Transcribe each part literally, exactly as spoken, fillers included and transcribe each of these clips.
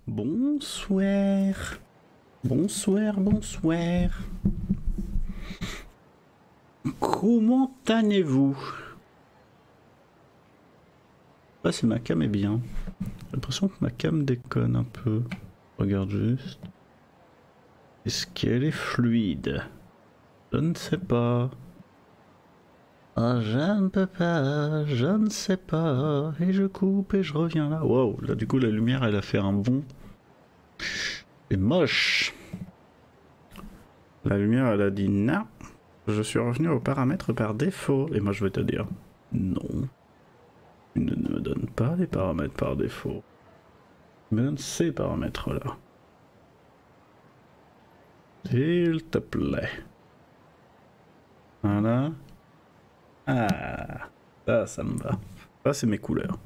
Bonsoir. Bonsoir, bonsoir. Comment allez-vous? Ah, c'est ma cam est bien. J'ai l'impression que ma cam déconne un peu. Regarde juste. Est-ce qu'elle est fluide? Je ne sais pas. Ah, je ne peux pas, je ne sais pas. Et je coupe et je reviens là. Waouh, là du coup la lumière elle a fait un bond. C'est moche. La lumière elle a dit non. Je suis revenu aux paramètres par défaut. Et moi je vais te dire non. Tu ne me donnes pas les paramètres par défaut. Tu me donnes ces paramètres là. S'il te plaît. Voilà. Ah, ça, ça me va. Ça, c'est mes couleurs.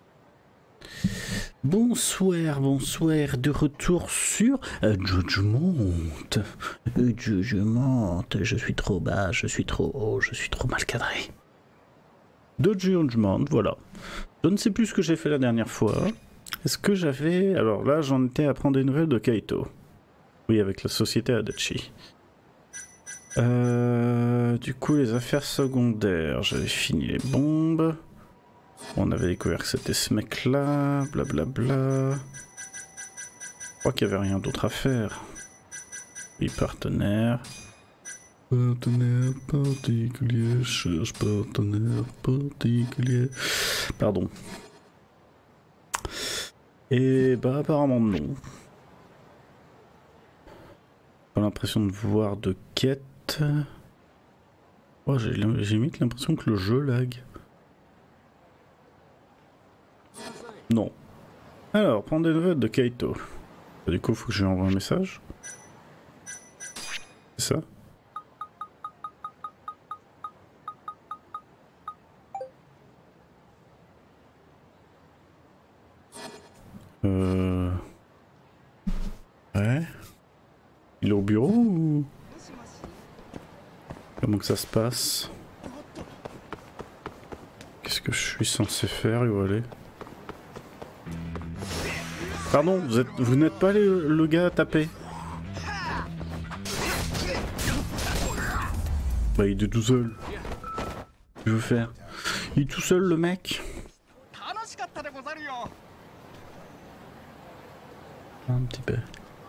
Bonsoir, bonsoir, de retour sur euh, Judgment. Euh, Judgment, je suis trop bas, je suis trop haut, je suis trop mal cadré. De Judgment, voilà. Je ne sais plus ce que j'ai fait la dernière fois. Est-ce que j'avais... Alors là, j'en étais à prendre des nouvelles de Kaito. Oui, avec la société Adachi. Euh, du coup, les affaires secondaires, j'avais fini les bombes. On avait découvert que c'était ce mec-là, blablabla. Je crois qu'il n'y avait rien d'autre à faire. Oui, partenaire. Partenaire particulier, cherche partenaire particulier. Pardon. Et bah, apparemment non. Pas l'impression de voir de quête. Oh, j'ai limite l'impression que le jeu lag. Non. Alors, prendre des nouvelles de Kaito. Du coup, il faut que je lui envoie un message. C'est ça? Euh... Ouais. Il est au bureau ou... Comment que ça se passe? Qu'est-ce que je suis censé faire? Où aller? Pardon, vous êtes, vous n'êtes pas le, le gars à taper? Bah il est tout seul. Qu'est-ce que je veux faire? Il est tout seul le mec. Un petit peu.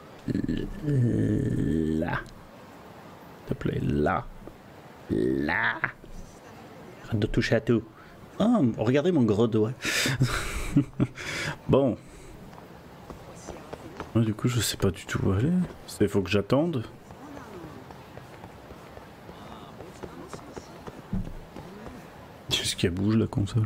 Là. S'il te plaît, là. Là. Arrête de toucher à tout. Oh, regardez mon gros doigt. Bon. Ouais, du coup, je sais pas du tout où aller. Il faut que j'attende. Qu'est-ce qui bouge la console?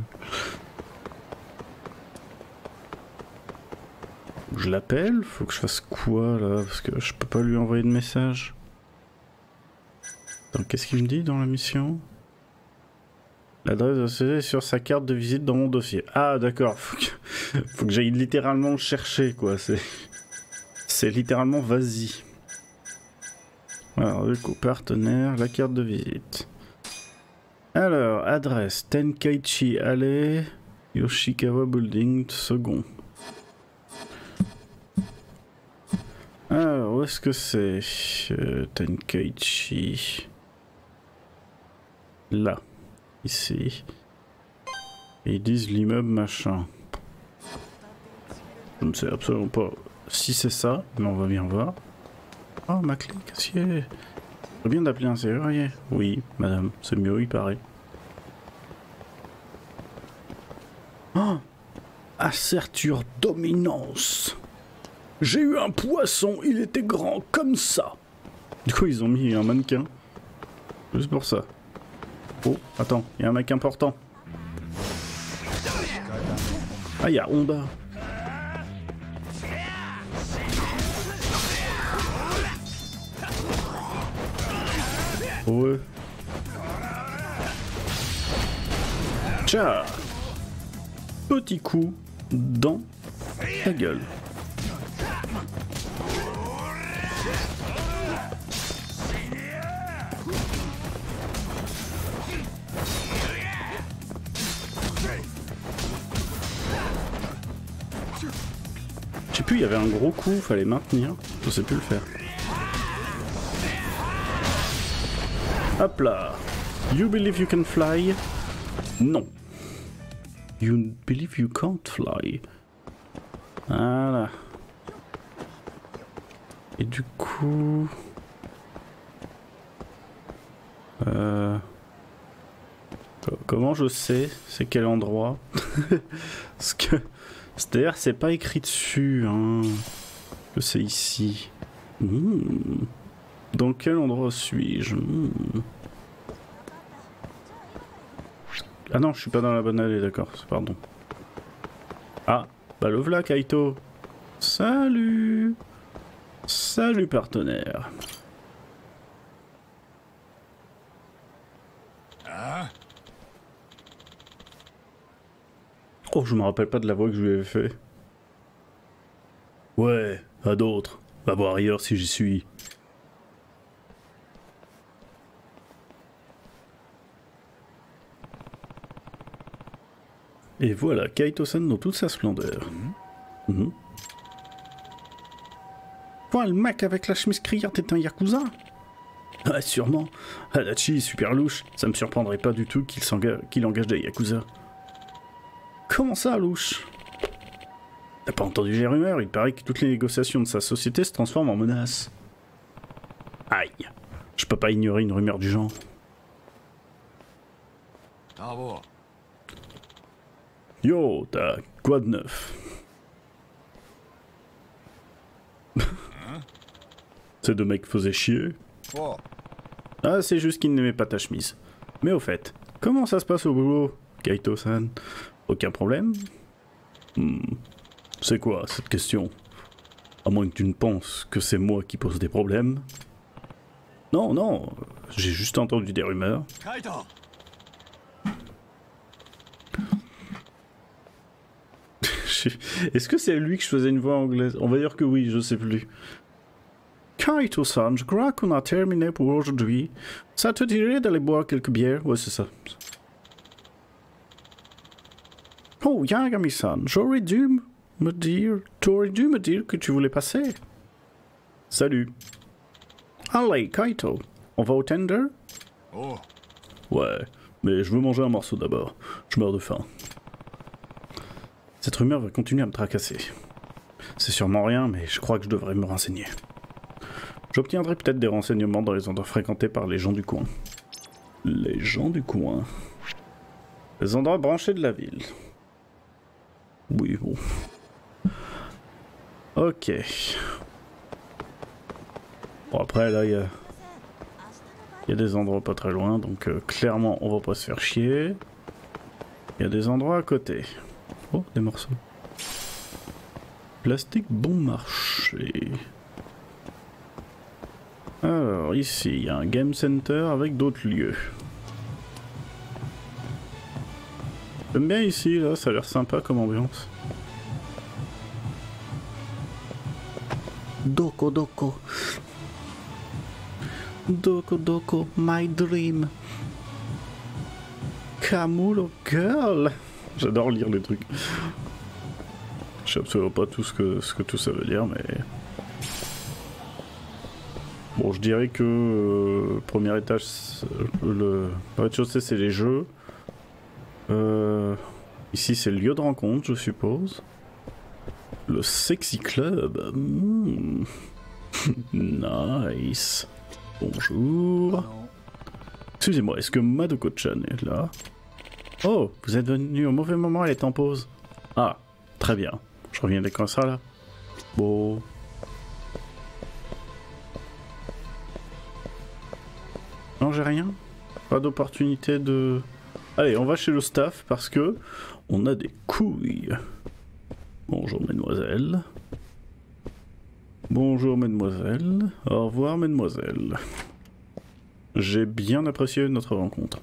Faut que je l'appelle? Faut que je fasse quoi là? Parce que je peux pas lui envoyer de message. Qu'est-ce qu'il me dit dans la mission? L'adresse de C D est sur sa carte de visite dans mon dossier. Ah d'accord, faut que, faut que j'aille littéralement le chercher quoi. C'est c'est littéralement vas-y. Alors du coup, partenaire, la carte de visite. Alors, adresse, Tenkaichi Alley, Yoshikawa Building, second. Alors, où est-ce que c'est euh, Tenkaichi? Là, ici. Et ils disent l'immeuble machin. Je ne sais absolument pas si c'est ça, mais on va bien voir. Oh, ma clé, qu'est-ce qu'il y a? C'est bien d'appeler un serrurier. Oui, madame, c'est mieux, il paraît. Oh, asserture dominance. J'ai eu un poisson, il était grand comme ça. Du coup, ils ont mis un mannequin. Juste pour ça. Oh, attends, il y a un mec important. Ah, il y a Honda. Ouais. Tcha. Petit coup dans la gueule. J'ai plus, il y avait un gros coup, fallait maintenir. Je sais plus le faire. Hop là. You believe you can fly? Non. You believe you can't fly? Voilà. Et du coup... Euh... Comment je sais c'est quel endroit? Parce que... C'est-à-dire c'est pas écrit dessus, hein, que c'est ici. Mmh. Dans quel endroit suis-je? Mmh. Ah non, je suis pas dans la bonne allée, d'accord, pardon. Ah, bah le v'là, Kaito. Salut. Salut, partenaire. Ah. Oh, je me rappelle pas de la voix que je lui avais fait. Ouais, à d'autres. Va voir ailleurs si j'y suis. Et voilà, Kaito-san dans toute sa splendeur. Mmh. Mmh. Toi, le mec avec la chemise criante est un yakuza? Ah, sûrement. Adachi, super louche. Ça me surprendrait pas du tout qu'il s'engage, qu'il engage des yakuza. Comment ça, louche? T'as pas entendu les rumeurs? Il paraît que toutes les négociations de sa société se transforment en menaces. Aïe. Je peux pas ignorer une rumeur du genre. Ah bon. Yo, t'as quoi de neuf? Hein? Ces deux mecs faisaient chier. Oh. Ah, c'est juste qu'ils n'aimaient pas ta chemise. Mais au fait, comment ça se passe au boulot, Kaito-san? Aucun problème? hmm. C'est quoi cette question? À moins que tu ne penses que c'est moi qui pose des problèmes. Non, non, j'ai juste entendu des rumeurs. Kaito. Est-ce que c'est lui que je faisais une voix anglaise? On va dire que oui, je sais plus. Kaito-san, je crois qu'on a terminé pour aujourd'hui. Ça te dirait d'aller boire quelques bières? Ouais, c'est ça. Oh, Yagami-san, j'aurais dû me dire... Tu aurais dû me dire que tu voulais passer. Salut. Allez, Kaito, on va au tender? Oh. Ouais, mais je veux manger un morceau d'abord. Je meurs de faim. Cette rumeur va continuer à me tracasser. C'est sûrement rien, mais je crois que je devrais me renseigner. J'obtiendrai peut-être des renseignements dans les endroits fréquentés par les gens du coin. Les gens du coin. Les endroits branchés de la ville. Oui, bon. Ok. Bon, après, là, il y a... Il y a des endroits pas très loin, donc euh, clairement, on va pas se faire chier. Il y a des endroits à côté. Oh, des morceaux. Plastique bon marché. Alors, ici, il y a un game center avec d'autres lieux. J'aime bien ici, là, ça a l'air sympa comme ambiance. Doko Doko. Doko Doko, my dream. Kamulo girl. J'adore lire les trucs. Je sais absolument pas tout ce que, ce que tout ça veut dire, mais... Bon, je dirais que euh, premier étage, le rez-de-chaussée, c'est les jeux. Euh, ici, c'est le lieu de rencontre, je suppose. Le Sexy Club. Mmh. Nice. Bonjour. Excusez-moi, est-ce que Madoko-chan est là? Oh, vous êtes venu au mauvais moment, elle est en pause. Ah, très bien. Je reviens dès qu'on sera là. Bon. Non, j'ai rien. Pas d'opportunité de... Allez, on va chez le staff parce que on a des couilles. Bonjour, mesdemoiselles. Bonjour, mesdemoiselles. Au revoir, mesdemoiselles. J'ai bien apprécié notre rencontre.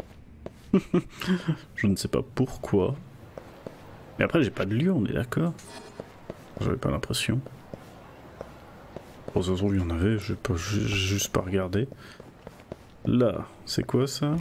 Je ne sais pas pourquoi. Mais après, j'ai pas de lieu, on est d'accord? J'avais pas l'impression. Bon, ça se trouve, il y en avait, j'ai pas, j'ai juste pas regardé. Là, c'est quoi ça?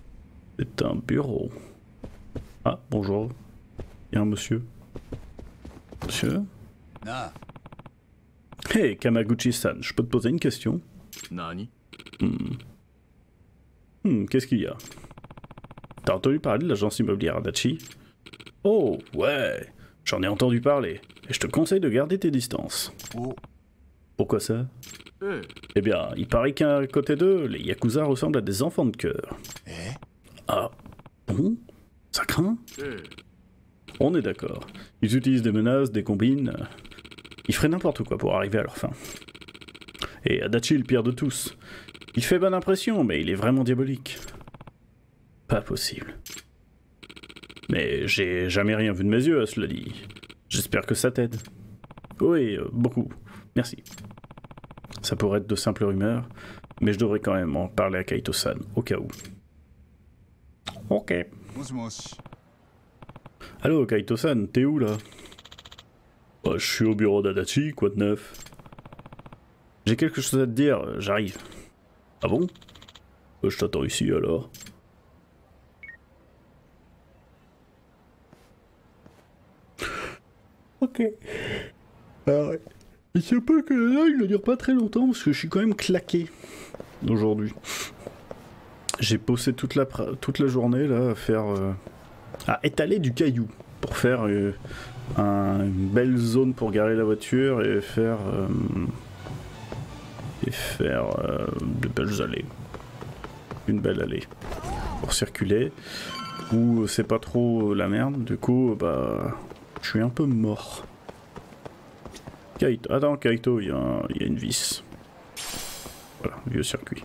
C'est un bureau. Ah, bonjour. Il y a un monsieur. monsieur. なあ Hey, Kamaguchi-san, je peux te poser une question? 何 Hmm. Hmm, qu'est-ce qu'il y a? T'as entendu parler de l'agence immobilière Adachi? Oh, ouais, j'en ai entendu parler. Et je te conseille de garder tes distances. お Pourquoi ça? え Eh bien, il paraît qu'à côté d'eux, les Yakuza ressemblent à des enfants de cœur. え Ah, bon? Ça craint? え On est d'accord. Ils utilisent des menaces, des combines. Ils feraient n'importe quoi pour arriver à leur fin. Et Adachi, le pire de tous. Il fait bonne impression, mais il est vraiment diabolique. Pas possible. Mais j'ai jamais rien vu de mes yeux, à cela dit. J'espère que ça t'aide. Oui, euh, beaucoup. Merci. Ça pourrait être de simples rumeurs, mais je devrais quand même en parler à Kaito-san, au cas où. Ok. もしもし Allô, Kaito-san, t'es où, là? Bah, je suis au bureau d'Adachi, quoi de neuf? J'ai quelque chose à te dire, euh, j'arrive. Ah bon? Bah, je t'attends ici, alors. Ok. Ah ouais. Il se peut que là, il ne dure pas très longtemps, parce que je suis quand même claqué aujourd'hui. J'ai bossé toute la, toute la journée, là, à faire... Euh, à étaler du caillou, pour faire euh, un, une belle zone pour garer la voiture, et faire... Euh, et faire euh, de belles allées. Une belle allée. Pour circuler. Où c'est pas trop la merde, du coup, bah... Je suis un peu mort. Kaito. Attends, Kaito, il y, y a une vis. Voilà, vieux circuit.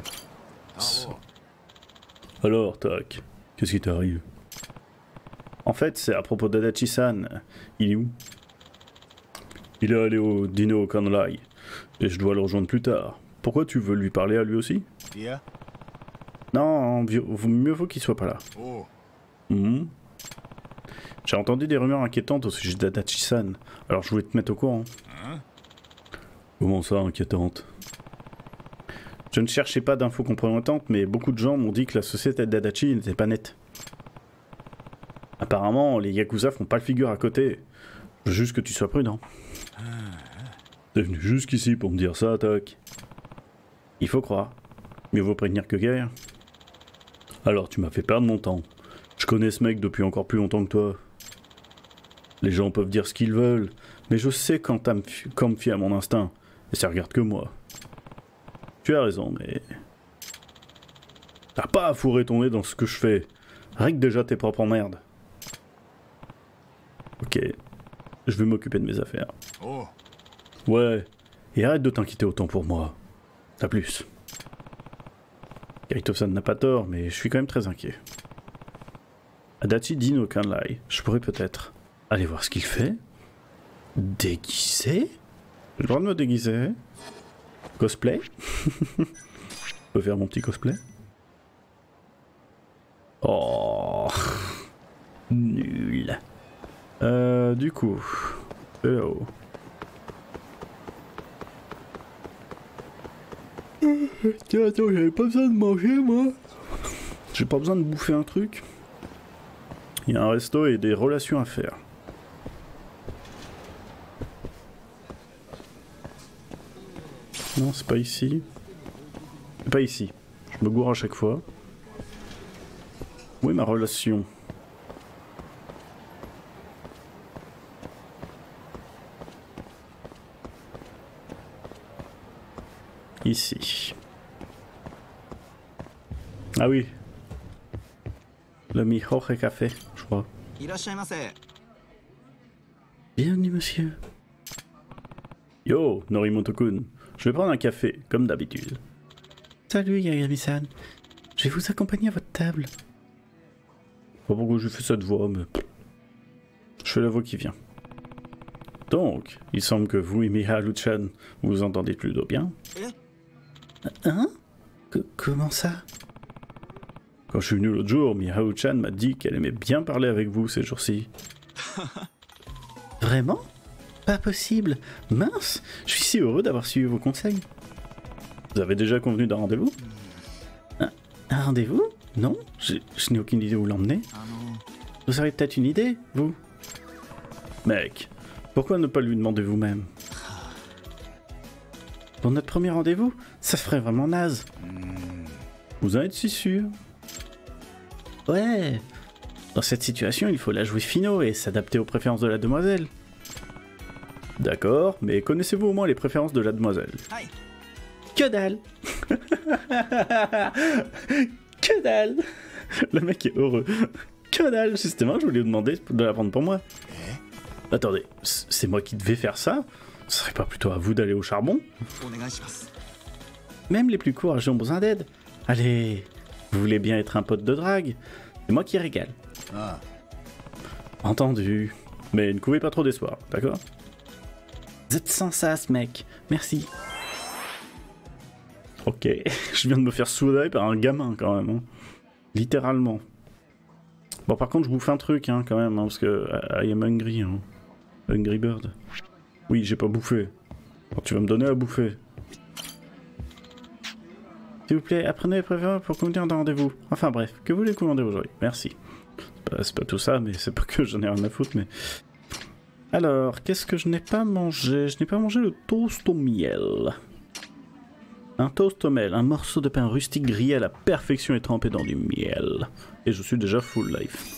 Alors, tac. Qu'est-ce qui t'arrive? En fait, c'est à propos d'Adachi-san. Il est où? Il est allé au dîner au Kanrai. Et je dois le rejoindre plus tard. Pourquoi tu veux lui parler à lui aussi? いや Non, mieux vaut qu'il soit pas là. おう Mmh. J'ai entendu des rumeurs inquiétantes au sujet d'Adachi-san. Alors je voulais te mettre au courant. ん Comment ça, inquiétante? Je ne cherchais pas d'infos compromettantes, mais beaucoup de gens m'ont dit que la société d'Adachi n'était pas nette. Apparemment, les Yakuza font pas le figure à côté. Je veux juste que tu sois prudent. T'es venu jusqu'ici pour me dire ça, Toc. Il faut croire. Mieux vaut prévenir que guère. Alors tu m'as fait perdre mon temps. Je connais ce mec depuis encore plus longtemps que toi. Les gens peuvent dire ce qu'ils veulent, mais je sais quand, me quand me fier à mon instinct, et ça regarde que moi. Tu as raison, mais... T'as pas à fourrer ton nez dans ce que je fais. Règle déjà tes propres emmerdes. Ok, je vais m'occuper de mes affaires. おう Ouais, et arrête de t'inquiéter autant pour moi. À plus. Kaito-san n'a pas tort, mais je suis quand même très inquiet. Adachi dîne au Kanrai. Je pourrais peut-être aller voir ce qu'il fait. Déguisé? J'ai le droit de me déguiser. Cosplay? Je peux faire mon petit cosplay? Oh, nul. Euh, du coup... Oh. Tiens, attends, j'avais pas besoin de manger, moi. J'ai pas besoin de bouffer un truc. Il y a un resto et des relations à faire. Non, c'est pas ici. C'est pas ici. Je me gourre à chaque fois. Où est ma relation? Ici. Ah oui. Le Mihoje Café, je crois. いらっしゃいませ Bienvenue, monsieur. Yo, Norimoto-kun. Je vais prendre un café, comme d'habitude. Salut, Yagami-san. Je vais vous accompagner à votre table. Je sais pas pourquoi je fais cette voix, mais... Je fais la voix qui vient. Donc, il semble que vous et Miharu-chan vous vous entendez plutôt bien. Hein? C Comment ça? Quand je suis venu l'autre jour, Miharu-chan m'a dit qu'elle aimait bien parler avec vous ces jours-ci. Vraiment? Pas possible. Mince, je suis si heureux d'avoir suivi vos conseils. Vous avez déjà convenu d'un rendez-vous? Un, un rendez-vous? Non, je, je n'ai aucune idée où l'emmener. あの Vous auriez peut-être une idée, vous? Mec, Pourquoi ne pas lui demander vous-même? Pour notre premier rendez-vous, ça ferait vraiment naze. Vous en êtes si sûr? Ouais. Dans cette situation, il faut la jouer finot et s'adapter aux préférences de la demoiselle. D'accord, mais connaissez-vous au moins les préférences de la demoiselle? Que dalle. Que dalle. Le mec est heureux. Que dalle, justement, je voulais vous demander de la prendre pour moi. Attendez, c'est moi qui devais faire ça? Ce serait pas plutôt à vous d'aller au charbon? Même les plus courageux ont besoin d'aide. Allez, vous voulez bien être un pote de drague? C'est moi qui régale. Ah. Entendu. Mais ne couvez pas trop d'espoir, d'accord? Vous êtes sans sas, mec. Merci. Ok, je viens de me faire souder par un gamin quand même. Hein. Littéralement. Bon, par contre, je bouffe un truc hein, quand même, hein, parce que I am hungry. Hein. Hungry Bird. Oui, j'ai pas bouffé. Alors, tu vas me donner à bouffer. S'il vous plaît, apprenez les préférences pour convenir d'un rendez-vous. Enfin bref, que voulez-vous commander aujourd'hui? Merci. C'est pas, c'est pas tout ça, mais c'est pas que j'en ai rien à foutre, mais... Alors, qu'est-ce que je n'ai pas mangé? Je n'ai pas mangé le toast au miel. Un toast au miel, un morceau de pain rustique grillé à la perfection et trempé dans du miel. Et je suis déjà full life.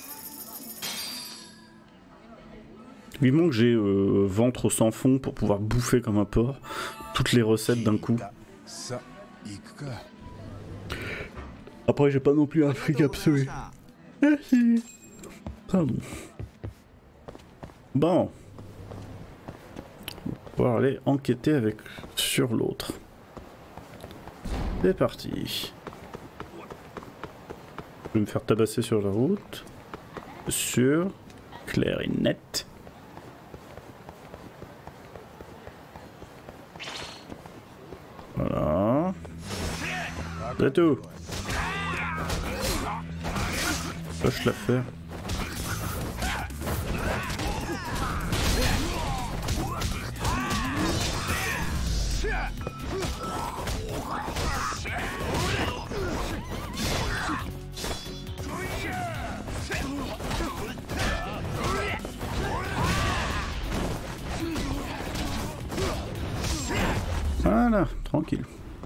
Vivement que j'ai euh, ventre sans fond pour pouvoir bouffer comme un porc toutes les recettes d'un coup. Après, j'ai pas non plus un fric absolu. Merci. Pardon. Bon. On va pouvoir aller enquêter avec sur l'autre. C'est parti. Je vais me faire tabasser sur la route. Sûr, clair et net. Voilà. C'est tout. Lâche l'affaire. Voilà, tranquille.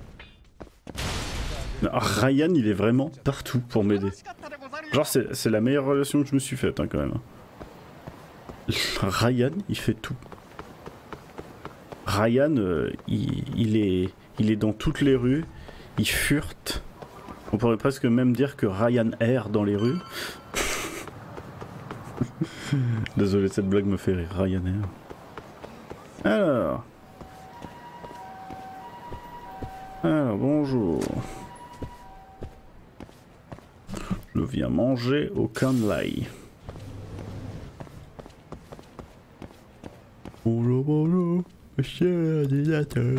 Alors, Ryan, il est vraiment partout pour m'aider. Genre, c'est la meilleure relation que je me suis faite, hein, quand même. Ryan, il fait tout. Ryan, euh, il, il, est, il est dans toutes les rues, il furte. On pourrait presque même dire que Ryan erre dans les rues. Désolé, cette blague me fait rire, Ryan erre. Alors... Alors, bonjour. Je viens manger au Kanlai. Bonjour, bonjour, monsieur l'ordinateur.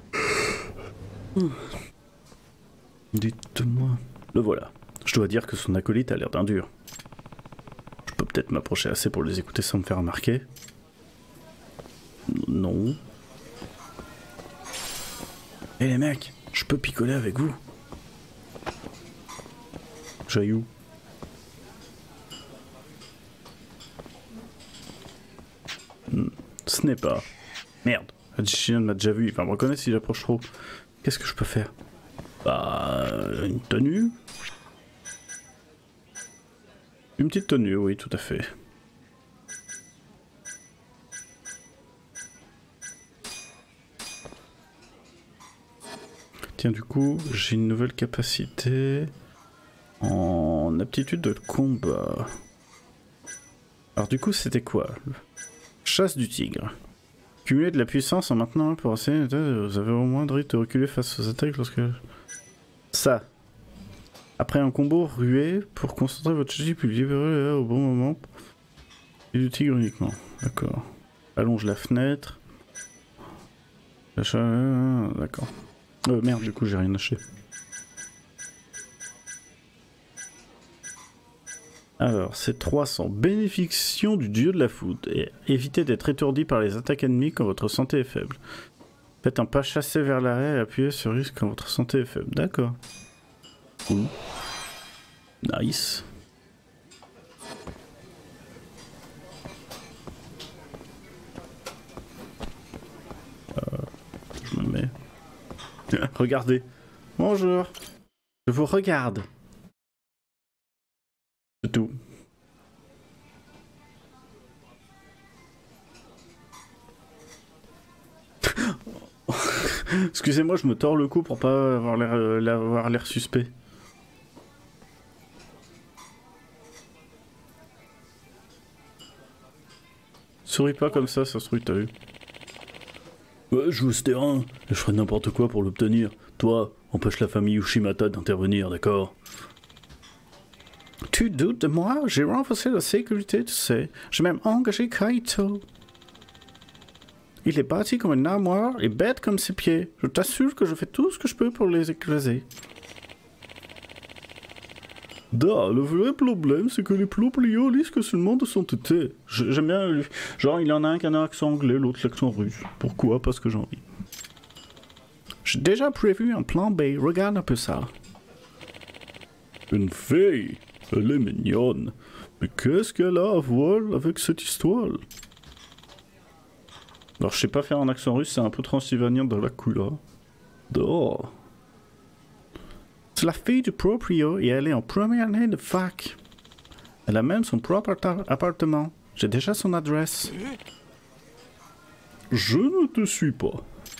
Dites-moi. Le voilà. Je dois dire que son acolyte a l'air d'un dur. Je peux peut-être m'approcher assez pour les écouter sans me faire remarquer. Non. Eh les mecs, je peux picoler avec vous. J'aille où? Ce n'est pas. Merde, Adjician m'a déjà vu, il va me reconnaître si j'approche trop. Qu'est-ce que je peux faire? Bah... une tenue? Une petite tenue, oui, tout à fait. Tiens, du coup, j'ai une nouvelle capacité en aptitude de combat. Alors du coup, c'était quoi? Chasse du tigre. Cumuler de la puissance en maintenant pour essayer... Vous avez au moins de rythme de reculer face aux attaques lorsque... Ça. Après un combo, rué pour concentrer votre chute puis libérer au bon moment. Et du tigre uniquement. D'accord. Allonge la fenêtre. D'accord. Euh, merde, du coup, j'ai rien acheté. Alors, c'est trois cents. Bénéfiction du dieu de la foudre. Et évitez d'être étourdi par les attaques ennemies quand votre santé est faible. Faites un pas chassé vers l'arrêt et appuyez sur risque quand votre santé est faible. D'accord. Cool. Nice. Regardez. Bonjour. Je vous regarde. C'est tout. Excusez-moi, je me tords le cou pour pas avoir l'air euh, avoir l'air suspect. Souris pas comme ça, ça se trouve, t'as vu. Ouais, je veux ce terrain, et je ferai n'importe quoi pour l'obtenir. Toi, empêche la famille Ushimata d'intervenir, d'accord? Tu doutes de moi? J'ai renforcé la sécurité, tu sais. J'ai même engagé Kaito. Il est bâti comme une armoire et bête comme ses pieds. Je t'assure que je fais tout ce que je peux pour les écraser. Da, le vrai problème, c'est que les proprios risquent seulement de s'entêter. J'aime bien, lui. Genre, il y en a un qui a un accent anglais, l'autre l'accent russe. Pourquoi? Parce que j'ai envie. J'ai déjà prévu un plan B, regarde un peu ça. Une fille? Elle est mignonne. Mais qu'est-ce qu'elle a à voir avec cette histoire? Alors, je sais pas faire un accent russe, c'est un peu transylvanien de la couleur. Oh. C'est la fille du proprio et elle est en première année de fac. Elle a même son propre appartement. J'ai déjà son adresse. Je ne te suis pas.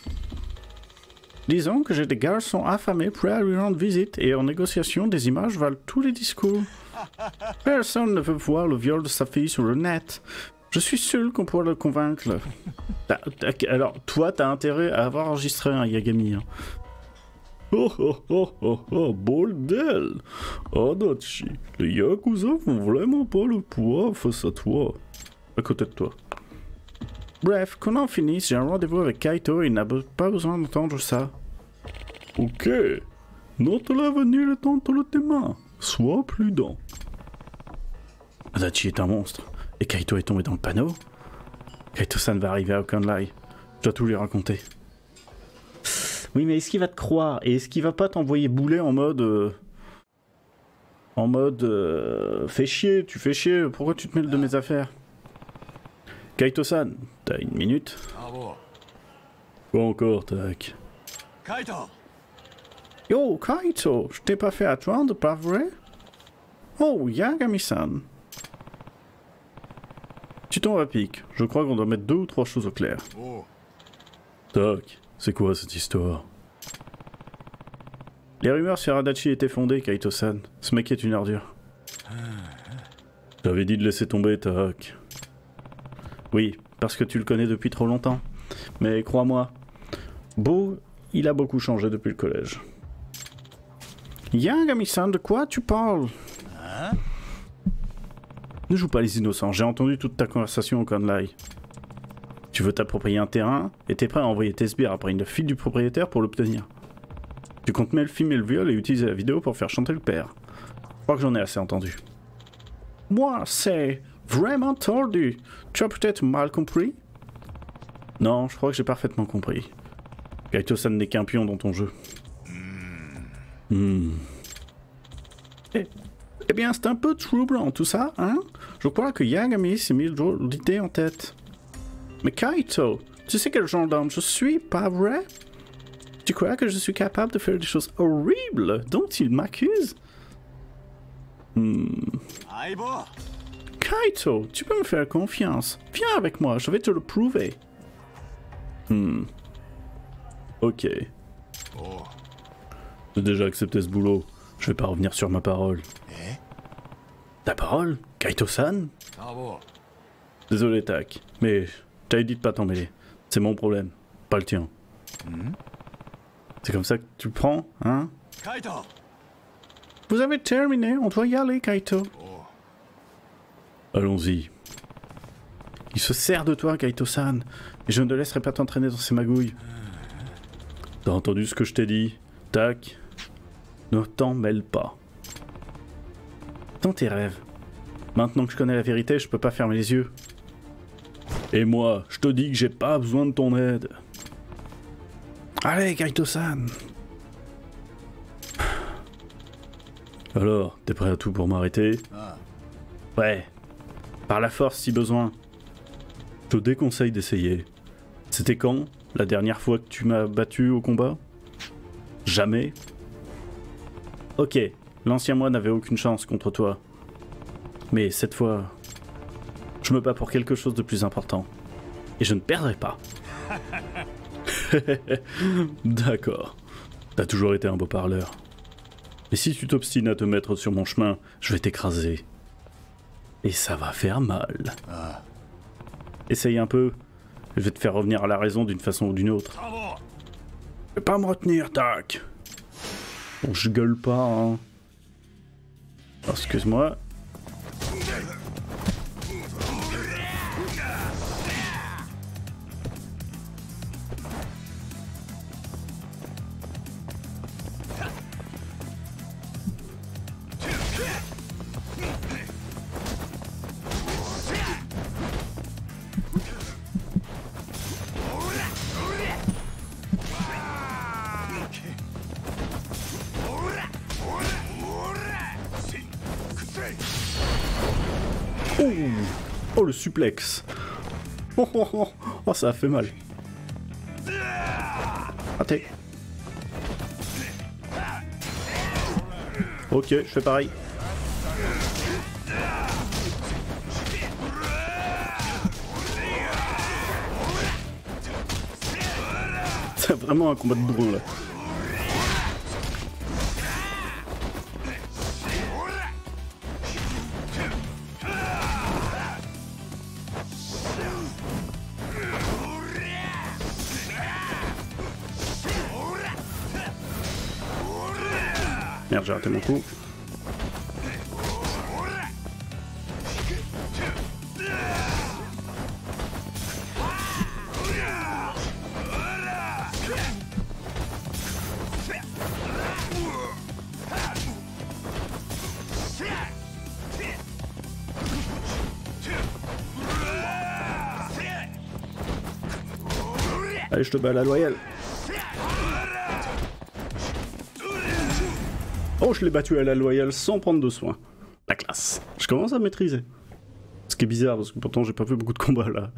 Disons que j'ai des garçons affamés prêts à lui rendre visite et en négociation, des images valent tous les discours. Personne ne veut voir le viol de sa fille sur le net. Je suis sûr qu'on pourra le convaincre. Alors, toi, t'as intérêt à avoir enregistré un Yagami. Hein. Oh oh oh oh oh, bordel! Adachi, les Yakuza font vraiment pas le poids face à toi. À côté de toi. Bref, qu'on en finisse, j'ai un rendez-vous avec Kaito et il n'a pas besoin d'entendre ça. Ok. Note l'avenir est entre tes mains. Sois prudent. Adachi est un monstre. Et Kaito est tombé dans le panneau. Kaito-san va arriver à Okanlai. Je dois tout lui raconter. Oui, mais est-ce qu'il va te croire? Et est-ce qu'il va pas t'envoyer bouler en mode... Euh, en mode... Euh, fais chier, tu fais chier, pourquoi tu te mêles de mes affaires? Kaito-san, t'as une minute? Quoi encore, tac? Kaito! Yo, Kaito, je t'ai pas fait attendre, pas vrai? Oh, Yagami-san. Tu tombes à pic. Je crois qu'on doit mettre deux ou trois choses au clair. Oh. Tac, c'est quoi cette histoire? Les rumeurs sur Adachi étaient fondées, Kaito-san. Ce mec est une ordure. J'avais dit de laisser tomber, tac. Oui, parce que tu le connais depuis trop longtemps. Mais crois-moi, Beau, il a beaucoup changé depuis le collège. Yagami-san, de quoi tu parles? Hein? Ne joue pas les innocents, j'ai entendu toute ta conversation au Okanlai. Tu veux t'approprier un terrain, et t'es prêt à envoyer tes sbires après une fille du propriétaire pour l'obtenir. Tu comptes même filmer le viol et utiliser la vidéo pour faire chanter le père. Je crois que j'en ai assez entendu. Moi, c'est vraiment tordu. Tu as peut-être mal compris? Non, je crois que j'ai parfaitement compris. Kaito-san n'est qu'un pion dans ton jeu. Hmm. Eh, eh bien, c'est un peu troublant tout ça, hein? Je crois que Yagami s'est mis l'idée en tête. Mais Kaito, tu sais quel genre d'homme je suis, pas vrai? Tu crois que je suis capable de faire des choses horribles dont il m'accuse? Hmm. Kaito, tu peux me faire confiance. Viens avec moi, je vais te le prouver. Hmm. Ok. Oh. J'ai déjà accepté ce boulot. Je vais pas revenir sur ma parole. Eh? Ta parole? Kaito-san? Ah bon. Désolé, Tac, mais t'avais dit de pas t'en mêler. C'est mon problème, pas le tien. Mm. C'est comme ça que tu le prends, hein? Kaito! Vous avez terminé, on doit y aller, Kaito. Oh. Allons-y. Il se sert de toi, Kaito-san, et je ne te laisserai pas t'entraîner dans ces magouilles. T'as entendu ce que je t'ai dit? Tac. Ne t'en mêle pas. Dans tes rêves. Maintenant que je connais la vérité, je peux pas fermer les yeux. Et moi, je te dis que j'ai pas besoin de ton aide. Allez, Kaito-san. Alors, t'es prêt à tout pour m'arrêter? Ah. Ouais. Par la force si besoin. Je te déconseille d'essayer. C'était quand, la dernière fois que tu m'as battu au combat? Jamais. Ok, l'ancien moi n'avait aucune chance contre toi. Mais cette fois, je me bats pour quelque chose de plus important. Et je ne perdrai pas. D'accord. T'as toujours été un beau parleur. Et si tu t'obstines à te mettre sur mon chemin, je vais t'écraser. Et ça va faire mal. Ah. Essaye un peu. Je vais te faire revenir à la raison d'une façon ou d'une autre. Je vais pas me retenir, tac. Bon, je gueule pas, hein. Oh, excuse-moi. Oh, oh le suplex. Oh, oh, oh, oh, ça a fait mal. Raté. Ok, je fais pareil. C'est vraiment un combat de bourrin là. Merde, j'ai raté mon coup. Allez, je te bats à la loyale. Oh, je l'ai battu à la loyale sans prendre de soin. La classe. Je commence à maîtriser. Ce qui est bizarre, parce que pourtant j'ai pas fait beaucoup de combats là.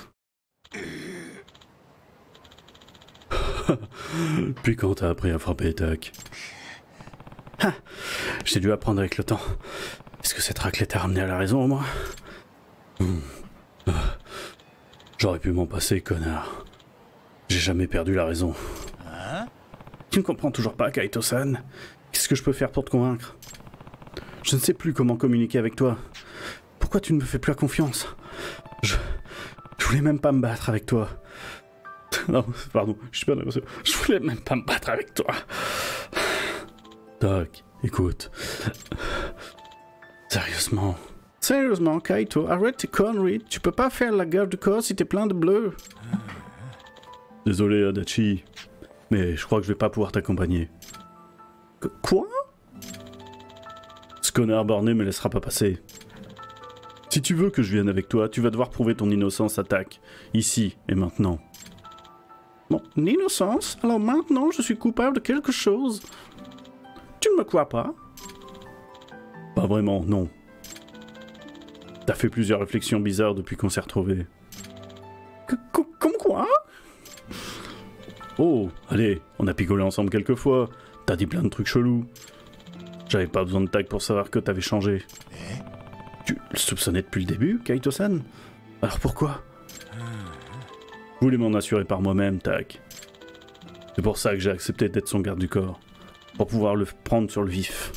Puis quand t'as appris à frapper, tac. Ah, j'ai dû apprendre avec le temps. Est-ce que cette raclette t'a ramené à la raison au moins? hmm. ah. J'aurais pu m'en passer, connard. J'ai jamais perdu la raison. Hein? Tu ne comprends toujours pas, Kaito-san? Qu'est-ce que je peux faire pour te convaincre? Je ne sais plus comment communiquer avec toi. Pourquoi tu ne me fais plus confiance? Je... Je voulais même pas me battre avec toi. Non, pardon, je suis pas nerveux. Je voulais même pas me battre avec toi. Tac, écoute. Sérieusement. Sérieusement, Kaito, arrête tes conneries. Tu peux pas faire la guerre du corps si t'es plein de bleu. Désolé, Adachi. Mais je crois que je vais pas pouvoir t'accompagner. Qu- Quoi? Ce connard borné me laissera pas passer. Si tu veux que je vienne avec toi, tu vas devoir prouver ton innocence, Attaque. Ici et maintenant. Bon, innocence? Alors maintenant, je suis coupable de quelque chose. Tu ne me crois pas? Pas vraiment, non. T'as fait plusieurs réflexions bizarres depuis qu'on s'est retrouvés. Comme quoi? Oh, allez, on a picolé ensemble quelques fois. T'as dit plein de trucs chelous. J'avais pas besoin de tag pour savoir que t'avais changé. Tu le soupçonnais depuis le début, Kaito-san? Alors pourquoi? Je voulais m'en assurer par moi-même, Tac. C'est pour ça que j'ai accepté d'être son garde du corps. Pour pouvoir le prendre sur le vif.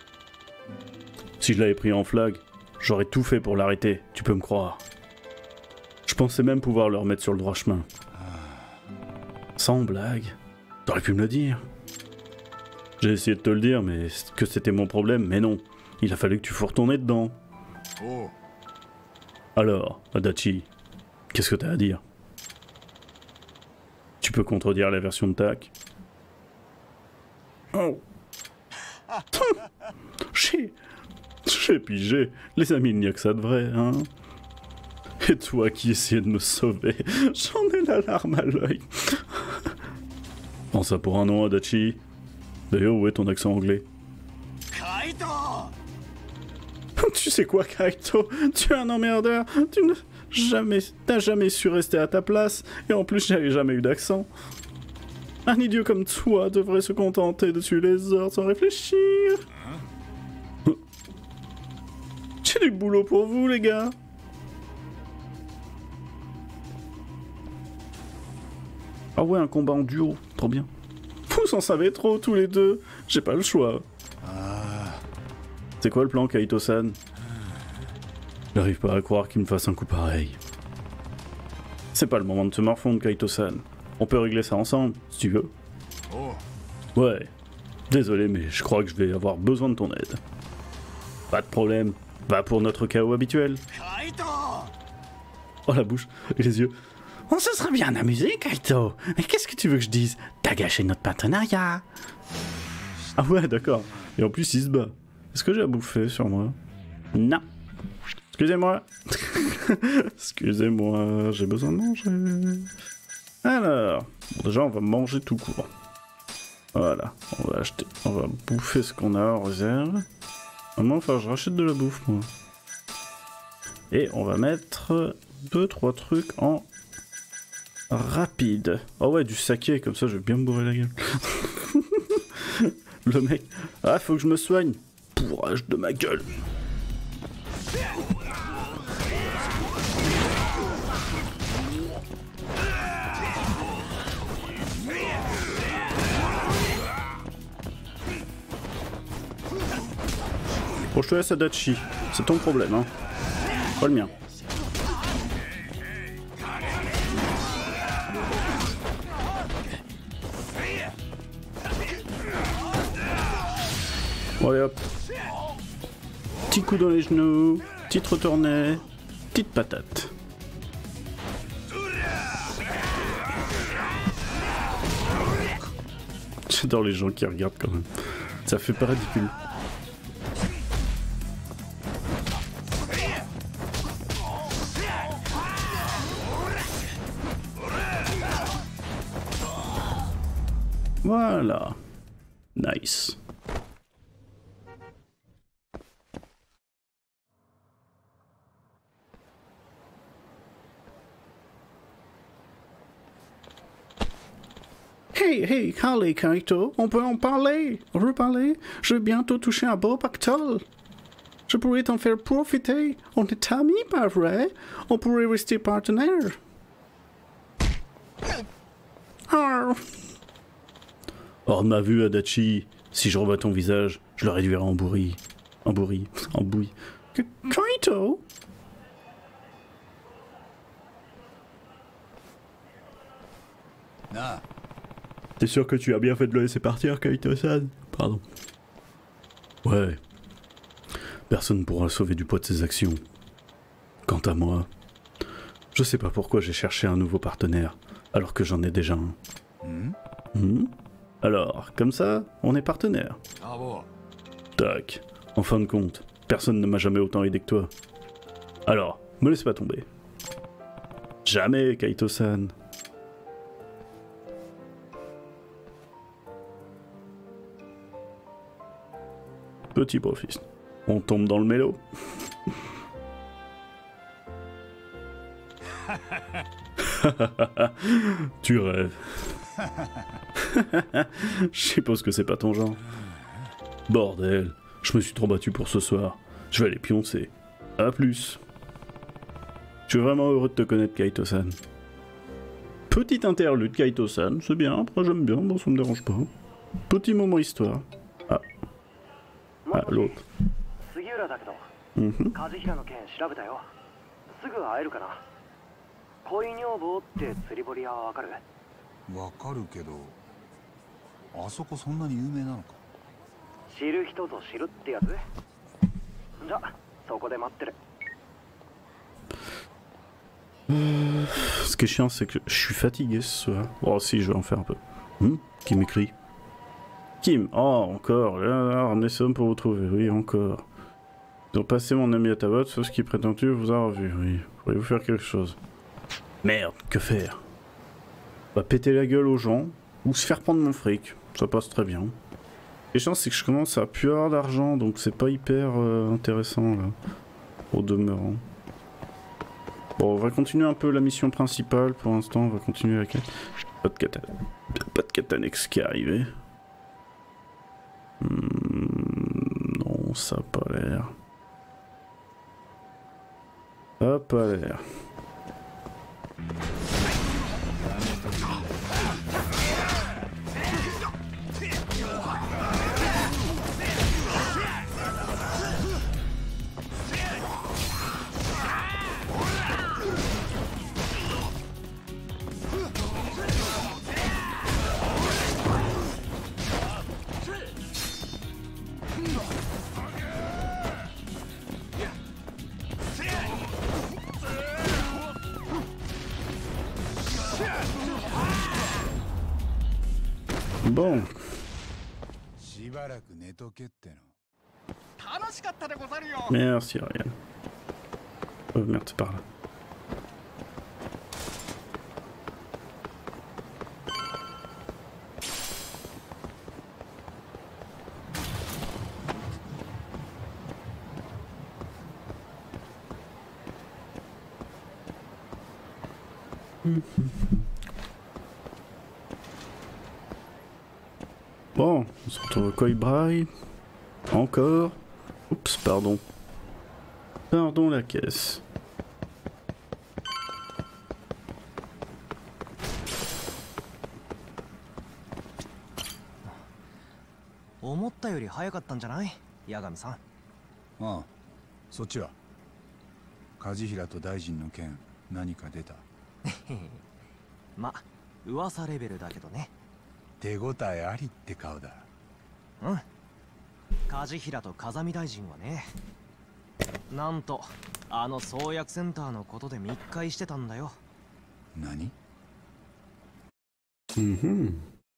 Si je l'avais pris en flag, j'aurais tout fait pour l'arrêter, tu peux me croire. Je pensais même pouvoir le remettre sur le droit chemin. Sans blague. T'aurais pu me le dire. J'ai essayé de te le dire, mais que c'était mon problème, mais non. Il a fallu que tu fasses retourner dedans. Oh. Alors, Adachi, qu'est-ce que t'as à dire? Tu peux contredire la version de Tac? Oh. J'ai... J'ai pigé. Les amis, il n'y a que ça de vrai, hein? Et toi qui essayais de me sauver, j'en ai la larme à l'œil. Prends ça pour un nom, Adachi. D'ailleurs, où est ton accent anglais? Kaito! Tu sais quoi, Kaito? Tu es un emmerdeur. Tu n'as jamais, t'as jamais su rester à ta place. Et en plus, j'avais jamais eu d'accent. Un idiot comme toi devrait se contenter de tuer les ordres sans réfléchir. J'ai du boulot pour vous, les gars. Ah ouais, un combat en duo, trop bien. Vous en savez trop tous les deux, j'ai pas le choix. C'est quoi le plan, Kaito-san? J'arrive pas à croire qu'il me fasse un coup pareil. C'est pas le moment de se morfondre, Kaito-san. On peut régler ça ensemble, si tu veux. Ouais. Désolé, mais je crois que je vais avoir besoin de ton aide. Pas de problème. Va pour notre chaos habituel. Oh la bouche et les yeux. On se serait bien amusé, Kaito. Mais qu'est-ce que tu veux que je dise? T'as gâché notre partenariat. Ah ouais, d'accord. Et en plus, il se bat. Est-ce que j'ai à bouffer sur moi? Non. Excusez-moi. Excusez-moi, j'ai besoin de manger. Alors, bon, déjà, on va manger tout court. Voilà, on va acheter, on va bouffer ce qu'on a en réserve. Maintenant, enfin, je rachète de la bouffe, moi. Et on va mettre deux, trois trucs en rapide. Oh ouais, du saké, comme ça, je vais bien me bourrer la gueule. Le mec... Ah, faut que je me soigne. Bourrage de ma gueule. Bon, je te laisse Adachi. C'est ton problème, hein. Pas le mien. Bon, allez hop. Petit coup dans les genoux, petite retournée, petite patate. J'adore les gens qui regardent quand même. Ça fait pas ridicule. Voilà. Nice. Hey, hey, allez, Kaito, on peut en parler, reparler. Je vais bientôt toucher un beau pactole. Je pourrais t'en faire profiter. On est amis, pas vrai? On pourrait rester partenaires. Oh. Hors de ma vue, Adachi. Si je revois ton visage, je le réduirai en bourri. En bourri. En bouille. Kaito? Ah. T'es sûr que tu as bien fait de le laisser partir, Kaito-san? Pardon. Ouais. Personne ne pourra le sauver du poids de ses actions. Quant à moi, je sais pas pourquoi j'ai cherché un nouveau partenaire, alors que j'en ai déjà un. Hmm? Hmm? Alors, comme ça, on est partenaire. Ah bon? Tac. En fin de compte, personne ne m'a jamais autant aidé que toi. Alors, me laisse pas tomber. Jamais, Kaito-san. Petit profit. On tombe dans le mélo. Tu rêves. Je suppose que c'est pas ton genre. Bordel, je me suis trop battu pour ce soir. Je vais aller pioncer. A plus. Je suis vraiment heureux de te connaître, Kaito-san. Petite interlude, Kaito-san, c'est bien, après j'aime bien, bon ça me dérange pas. Petit moment histoire. Ah. Ah, l'autre. Mm-hmm. 恋女房って釣り堀はわかる？ わかるけど、あそこそんなに有名なのか？ 知る人ぞ知るってやつ？じゃ、そこで待ってる。 Euh, ce qui est chiant, c'est que je suis fatigué ce soir. Bon, si, je vais en faire un peu. Hmm? Qui m'écrit? Kim, oh, encore, là, ramenez ça pour vous trouver, oui, encore. Ils ont passé mon ami à ta botte, sauf ce qui prétendu vous a revu, oui. Pourriez-vous faire quelque chose? Merde, que faire? On va péter la gueule aux gens, ou se faire prendre mon fric, ça passe très bien. Les chances, c'est que je commence à plus avoir d'argent, donc c'est pas hyper euh, intéressant, là, au demeurant. Bon, on va continuer un peu la mission principale, pour l'instant, on va continuer la quête. Pas de quête, pas de quête. quête annexe qui est arrivée. Hmm, non, ça a pas l'air. Ça a pas l'air. Bon. Merci Ariane. Oh merde, c'est par là. Bon, on se retrouve au Koibraï. Encore. Oups, pardon. Pardon la caisse. Yagami-san. ああ、そっちは梶平と大臣の件何か出た？ ま、噂レベルだけどね。 手応えありって顔だ。 うん。梶平と風見大臣はね、なんとあの創薬センターのことで密会してたんだよ。 何？ うんふん。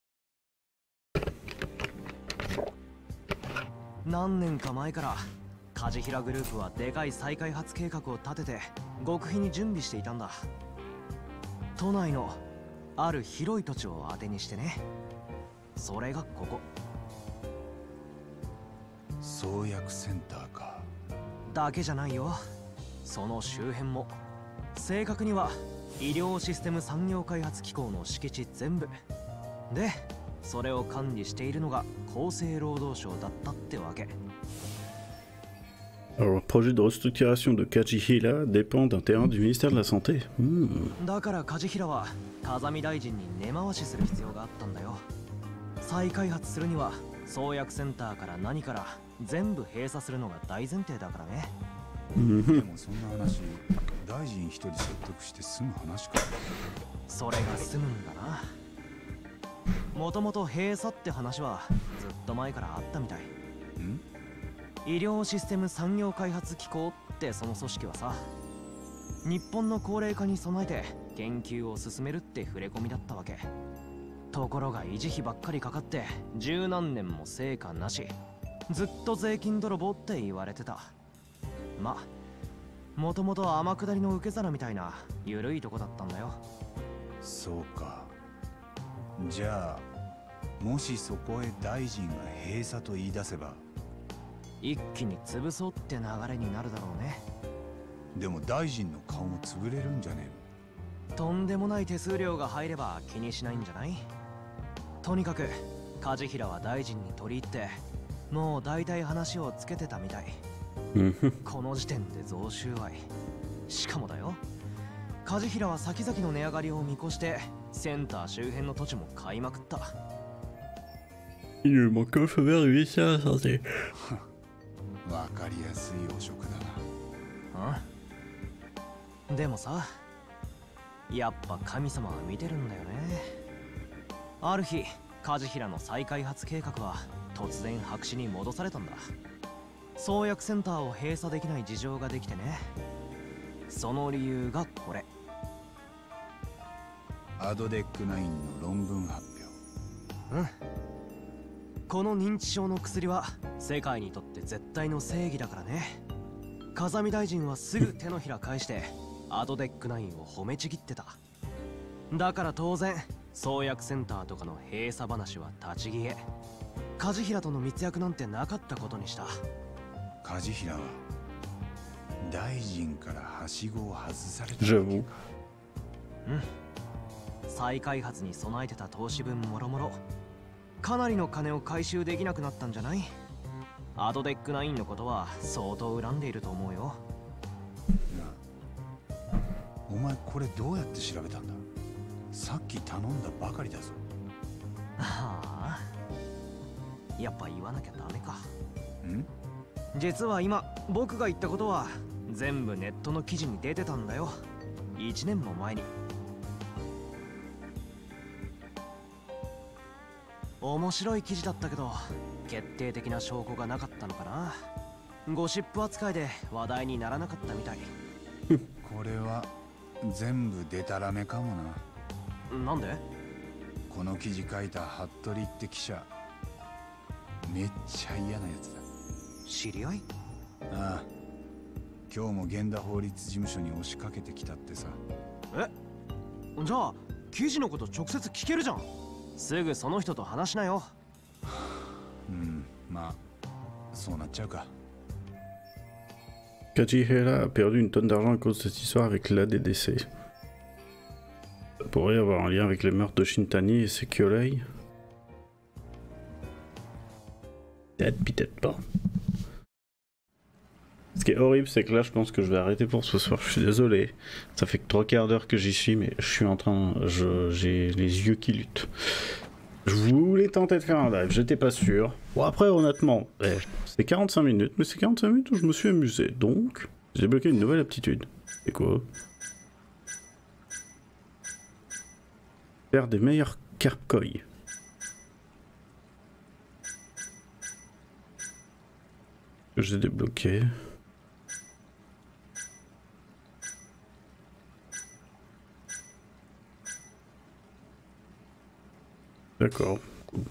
何年か前から梶平グループはでかい再開発計画を立てて極秘に準備していたんだ。都内のある広い土地を当てにしてね。それがここ創薬センターか。 だけじゃないよ。その周辺も正確には医療システム産業開発機構の敷地全部で、それを管理しているのが厚生労働省だったってわけ。 Alors, le projet de restructuration de Kajihira dépend d'un terrain du ministère de la Santé. Hmm. だから梶平は風見大臣に根回しする必要があったんだよ。再開発するには創薬センターから何から全部閉鎖するのが大前提だからね。 でもそんな話、大臣一人説得して済む話か。 それが済むんだな。もともと閉鎖って話はずっと前からあったみたい。 ん？ 医療システム産業開発機構ってその組織はさ、日本の高齢化に備えて研究を進めるって触れ込みだったわけ。ところが維持費ばっかりかかって十何年も成果なし、ずっと税金泥棒って言われてた。まあもともと天下りの受け皿みたいな緩いとこだったんだよ。 そうか。じゃあもしそこへ大臣が閉鎖と言い出せば一気に潰そうって流れになるだろうね。 でも大臣の顔も潰れるんじゃねえの？とんでもない手数料が入れば気にしないんじゃない？とにかく梶平は大臣に取り入ってもう大体話をつけてたみたい。この時点で贈収賄。しかもだよ、梶平は先々の値上がりを見越してセンター周辺の土地も買いまくった。 Il lui manque un feu vert du ministère de la Santé. わかりやすい汚職だな。 うん。でもさ、やっぱ神様は見てるんだよね。ある日、梶平の再開発計画は突然白紙に戻されたんだ。創薬センターを閉鎖できない事情ができてね。その理由がこれ。 アドデックナインの論文発表。 うん。この認知症の薬は世界にとって絶対の正義だからね。風見大臣はすぐ手のひら返してアドデックナインを褒めちぎってた。だから当然創薬センターとかの閉鎖話は立ち消え。梶平との密約なんてなかったことにした。 梶平は大臣からはしごを外された。 うん。 再開発に備えてた投資分もろもろかなりの金を回収できなくなったんじゃない？アドデックナインのことは相当恨んでいると思うよ。 お前これどうやって調べたんだ？さっき頼んだばかりだぞ。 はあ、やっぱ言わなきゃダメか。 ん？ 実は今僕が言ったことは全部ネットの記事に出てたんだよ。いちねんも前に。面白い記事だったけど決定的な証拠がなかったのかな。ゴシップ扱いで話題にならなかったみたい。 これは全部デタラメかもな。 なんで？ この記事書いた服部って記者、めっちゃ嫌なやつだ。 知り合い？ ああ、今日も源田法律事務所に押しかけてきたってさ。 え？じゃあ記事のこと直接聞けるじゃん。すぐその人と話しなよ。 うん、まあそうなっちゃうか。 Kaji Hela a perdu une tonne d'argent à cause de cette histoire avec l'A D D C. Ça pourrait avoir un lien avec les meurtres de Shintani et ses Kyolei. Peut-être, peut-être pas. Ce qui est horrible, c'est que là, je pense que je vais arrêter pour ce soir. Je suis désolé. Ça fait que trois quarts d'heure que j'y suis, mais je suis en train... J'ai les yeux qui luttent. Je voulais tenter de faire un live, j'étais pas sûr. Bon, après, honnêtement, eh, c'est quarante-cinq minutes, mais c'est quarante-cinq minutes où je me suis amusé. Donc, j'ai débloqué une nouvelle aptitude. C'est quoi? Faire des meilleurs carcoïs. Que j'ai débloqué. D'accord. Cool.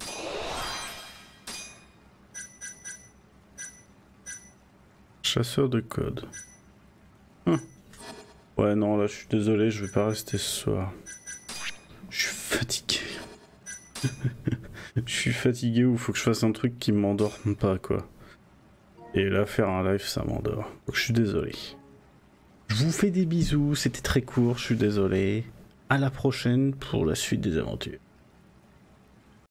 Chasseur de code. Hum. Ouais, non, là, je suis désolé, je vais pas rester ce soir. Je suis fatigué. Je suis fatigué ou faut que je fasse un truc qui m'endorme pas, quoi. Et là, faire un live, ça m'endort. Donc, je suis désolé. Je vous fais des bisous, c'était très court, je suis désolé. À la prochaine pour la suite des aventures.